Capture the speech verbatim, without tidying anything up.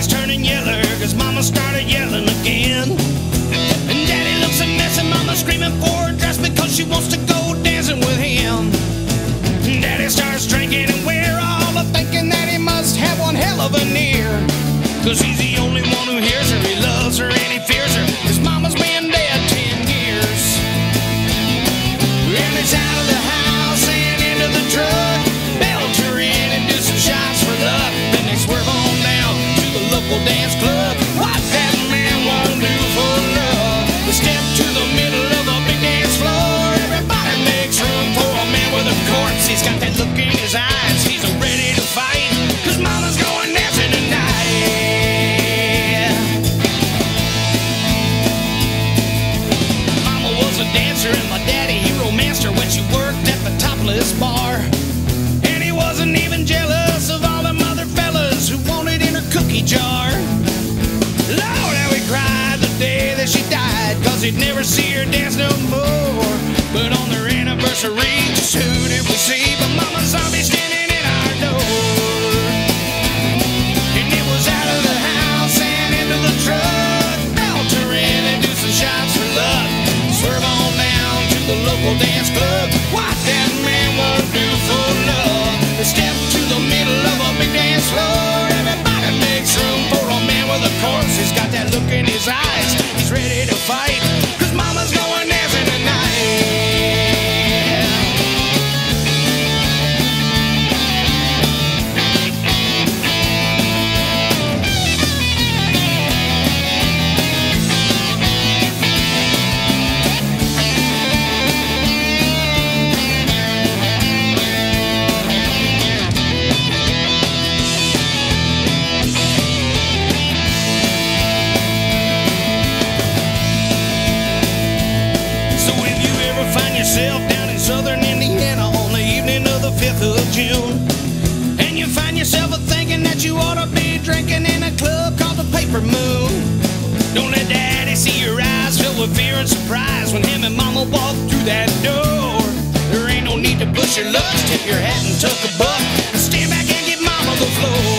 Daddy's turning yeller, cause Mama started yelling again. And Daddy looks a mess and Mama screaming for a dress because she wants to go dancing with him. Daddy starts drinking and we're all a thinking that he must have one hell of an ear, cause he's the only one who hears her, he loves her and he fears her. His mama's been dead ten years. And he's out of the house and into the truck, belt her in and do some shots for luck. Then they swerve on down to the local dance club. What that man won't do for love. They step to the middle of a big dance floor. Everybody makes room for a man with a corpse. He's got that look in his eyes, he's ready to fight, cause Mama's going dancing tonight. Mama was a dancer and my daddy, he romanced her when she worked at the topless bar. And he wasn't even jealous of all them other fellas who wanted in her cookie jar. Lord, how he cried the day that she died, cause he'd never see her dance no more. But on their anniversary, just who did we see but Mama's zombie standing in our door. And it was out of the house and into the truck, belt her in and do some shots for luck. Swerve on down to the local dance club. What that man won't do for love. They step to the middle of a big dance floor. Everybody makes room for a man with a corpse. He's got that look in his eyes, he's ready to fight, cause Mama's going dancing tonight. Down in southern Indiana on the evening of the fifth of June, and you find yourself a thinking that you ought to be drinking in a club called the Paper Moon. Don't let Daddy see your eyes filled with fear and surprise when him and Mama walk through that door. There ain't no need to push your luck, tip your hat and tuck a buck, and stand back and give Mama the floor.